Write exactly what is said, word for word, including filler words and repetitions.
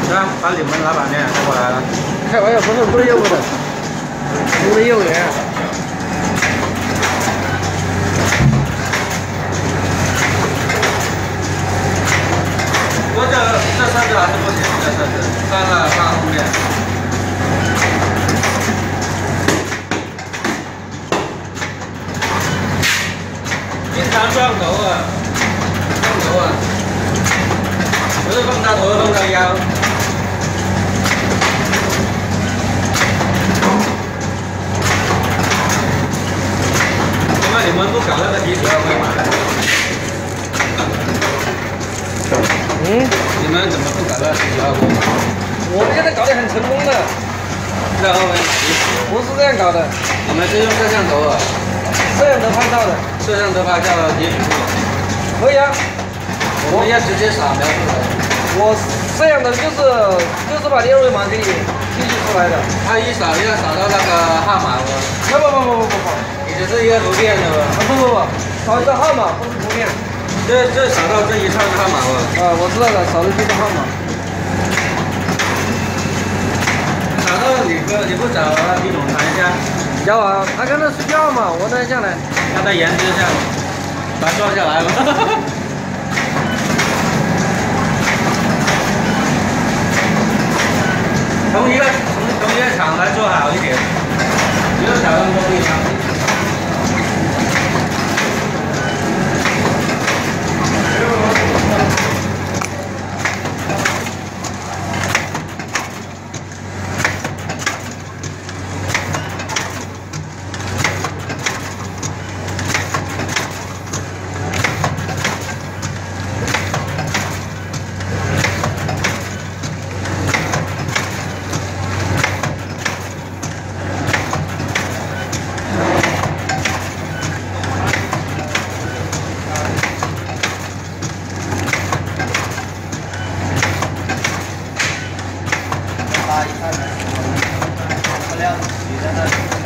是啊，把你们老板娘带过来了。 开玩笑，不是做业务的，我的业务员。 我这这车子还是不行，这车子放了放后面。经常撞头啊，撞头啊，不是碰到头，碰到腰。因为你们不搞那个机子要干嘛的？ 嗯， 你们怎么不搞那个机子要干嘛？ 我们现在搞得很成功的。 在后面， 不是这样搞的。 你们是用摄像头啊？ 摄像头拍照的。 摄像头拍照的截屏。 可以啊。 我们要直接扫描出来。 我摄像头就是就是把你二维码给你提取出来的。 它一扫要扫到那个号码吗？ 不不不不不不不， 你只是一个图片的吧？ 啊不不不，扫一个号码不是图片。 这这扫到这一串号码吗？ 啊，我知道了，扫的这个号码。 扫到你不你不找啊？系统谈一下。 要啊，他刚才睡觉嘛，我等下来。 让他研究一下，把它装下来吧。从一个从从一个厂来做好一点，不要找那么多地方。 拉一下，不亮，你在那。